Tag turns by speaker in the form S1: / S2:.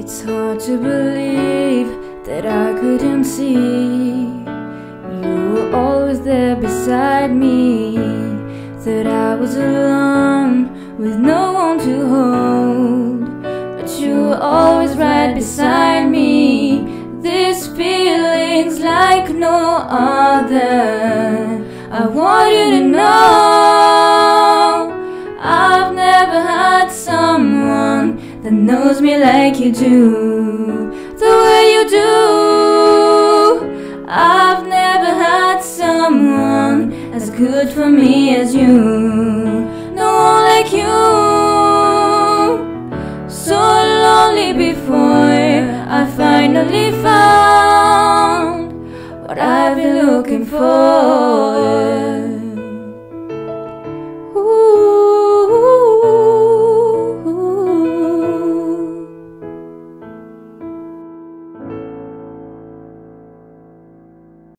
S1: It's hard to believe that I couldn't see you were always there beside me, that I was alone with no one to hold, but you were always right beside me. This feeling's like no other. I want you to know I've never had someone that knows me like you do, the way you do. I've never had someone as good for me as you, no one like you. So lonely before I finally found what I've been looking for.